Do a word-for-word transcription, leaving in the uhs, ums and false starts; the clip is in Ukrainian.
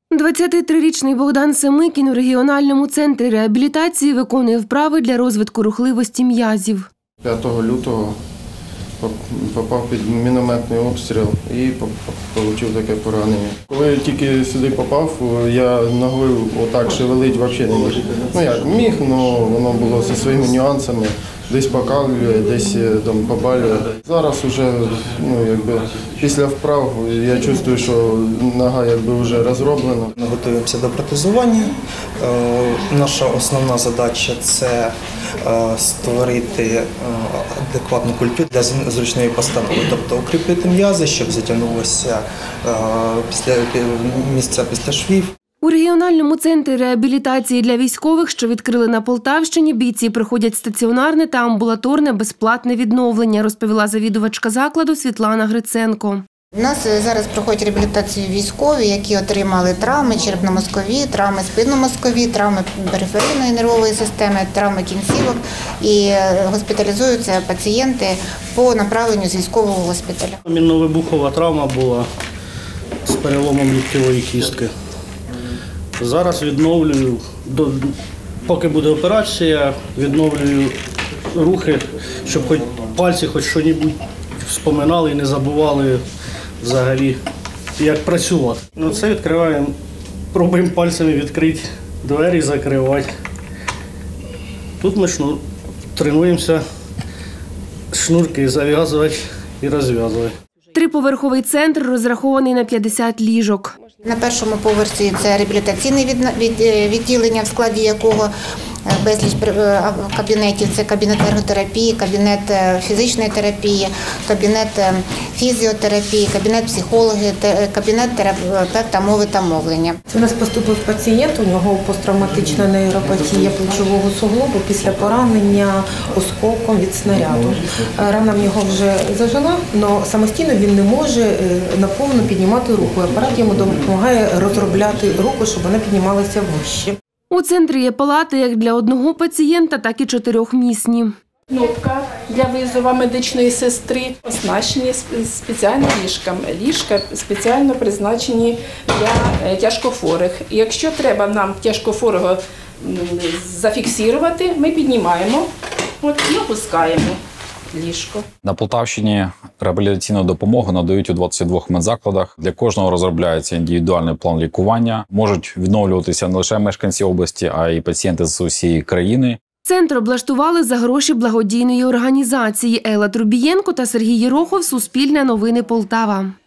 двадцятитрирічний Богдан Семикін у регіональному центрі реабілітації виконує вправи для розвитку рухливості м'язів. п'ятого лютого попав під мінометний обстріл і отримав таке поранення. Коли я тільки сюди попав, я ногою отак шевелити взагалі не міг. Ну як міг, але воно було зі своїми нюансами. Десь покалює, десь там побалює. Зараз вже, ну, якби, після вправ я чувствую, що нога якби вже розроблена. Ми готуємося до протезування. Е, наша основна задача – це е, створити адекватну культуру для зручної постанови, тобто укріпити м'язи, щоб затягнулося е, після, місця після швів. У регіональному центрі реабілітації для військових, що відкрили на Полтавщині, бійці проходять стаціонарне та амбулаторне безплатне відновлення, розповіла завідувачка закладу Світлана Гриценко. У нас зараз проходять реабілітацію військові, які отримали травми черепно-мозкові, травми спинномозкові, травми периферійної нервової системи, травми кінцівок і госпіталізуються пацієнти по направленню з військового госпіталю. Мінно-вибухова травма була з переломом ліктьової кістки. Зараз відновлюю, поки буде операція, відновлюю рухи, щоб хоч пальці хоч щось вспоминали і не забували взагалі, як працювати. Ну, це відкриваємо, пробуємо пальцями відкрити двері, закривати. Тут ми шнур, тренуємося шнурки зав'язувати і розв'язувати. Триповерховий центр розрахований на п'ятдесят ліжок. На першому поверсі це реабілітаційне відділення, в складі якого безліч кабінетів. Це кабінет ерготерапії, кабінет фізичної терапії, кабінет фізіотерапії, кабінет психології, кабінет терапевта мови та мовлення. Це у нас поступив пацієнт, у нього посттравматична нейропатія плечового суглобу після поранення осколком від снаряду. Рана в нього вже зажила, але самостійно він не може наповну піднімати руку. Апарат йому допомагає розробляти руку, щоб вона піднімалася вище. У центрі є палати як для одного пацієнта, так і чотирьохмісні. Кнопка для визову медичної сестри, оснащені спеціальними ліжками. Ліжка спеціально призначені для тяжкохворих. І якщо треба нам тяжкохворого зафіксувати, ми піднімаємо от, і опускаємо ліжко. На Полтавщині реабілітаційну допомогу надають у двадцяти двох медзакладах. Для кожного розробляється індивідуальний план лікування. Можуть відновлюватися не лише мешканці області, а й пацієнти з усієї країни. Центр облаштували за гроші благодійної організації. Елла Трубієнко та Сергій Єрохов. Суспільне новини Полтава.